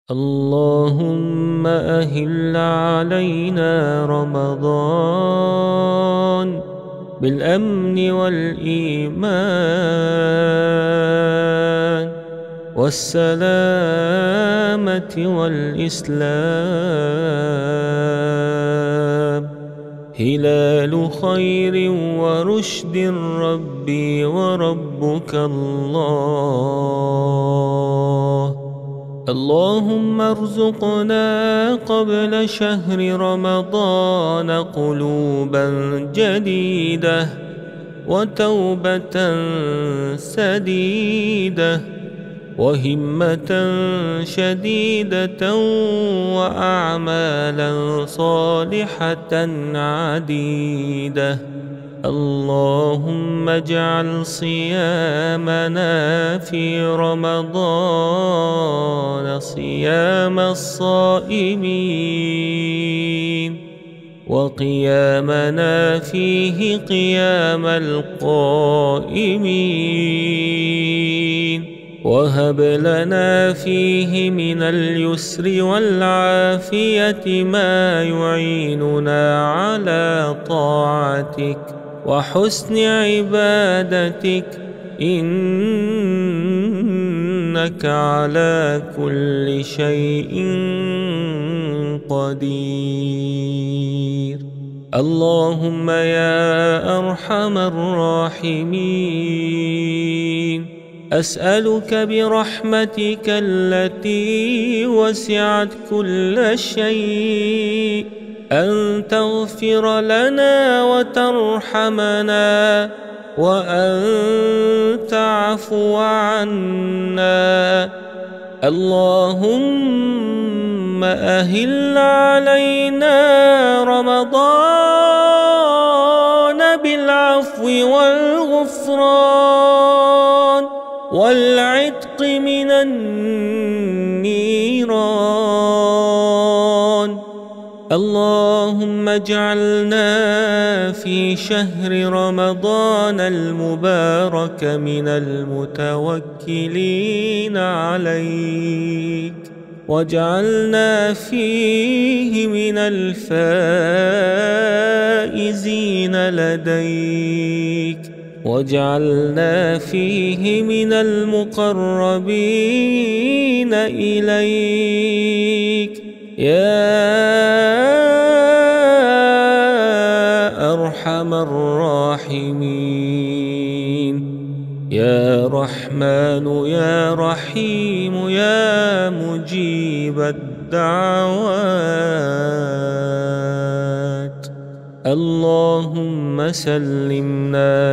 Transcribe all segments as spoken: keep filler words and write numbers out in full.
اللهم أهل علينا رمضان بالأمن والإيمان والسلامة والإسلام، هلال خير ورشد ربي وربك الله. اللهم ارزقنا قبل شهر رمضان قلوبا جديدة وتوبة سديدة وهمة شديدة وأعمالا صالحة عديدة. اللهم اجعل صيامنا في رمضان صيام الصائمين، وقيامنا فيه قيام القائمين، وهب لنا فيه من اليسر والعافية ما يعيننا على طاعتك وحسن عبادتك، إنك على كل شيء قدير. اللهم يا أرحم الراحمين، أسألك برحمتك التي وسعت كل شيء أن تغفر لنا وترحمنا وأن تعفو عنا. اللهم أهل علينا رمضان بالعفو والغفران والعتق من النيران. اللهم اجعلنا في شهر رمضان المبارك من المتوكلين عليك، واجعلنا فيه من الفائزين لديك، واجعلنا فيه من المقربين إليك يا أرحم الراحمين. يا رحمن يا رحيم يا مجيب الدعوات، اللهم سلمنا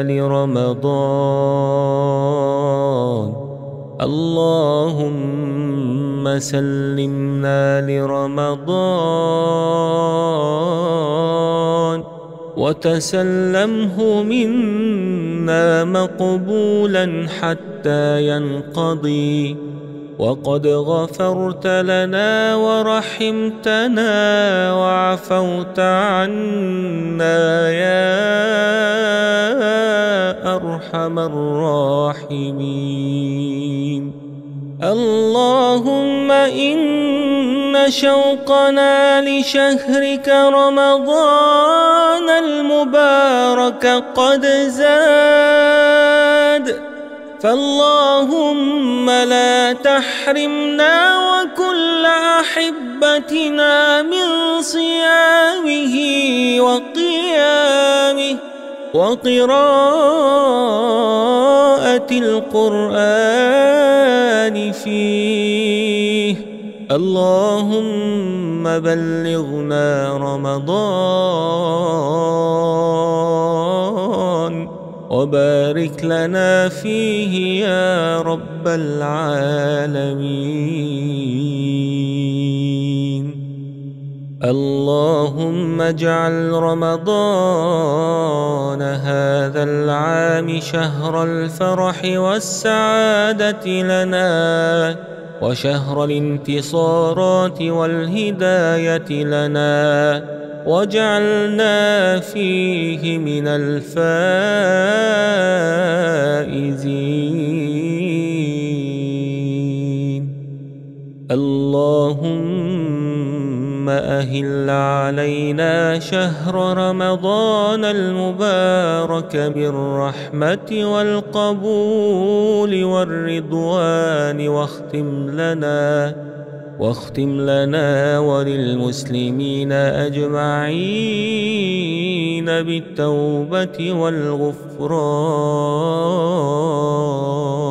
لرمضان، اللهم سلمنا لرمضان وتسلمه منا مقبولا حتى ينقضي، وقد غفرت لنا ورحمتنا وعفوت عنا يا أرحم الراحمين. اللهم إن شوقنا لشهرك رمضان المبارك قد زاد، فاللهم لا تحرمنا وكل أحبتنا من صيامه وقيامه وقراءة القرآن فيه. اللهم بلغنا رمضان وبارك لنا فيه يا رب العالمين. اللهم اجعل رمضان هذا العام شهر الفرح والسعادة لنا، وشهر الانتصارات والهداية لنا، واجعلنا فيه من الفائزين. اللهم أهل علينا شهر رمضان المبارك بالرحمة والقبول والرضوان، واختم لنا واختم لنا وللمسلمين أجمعين بالتوبة والغفران.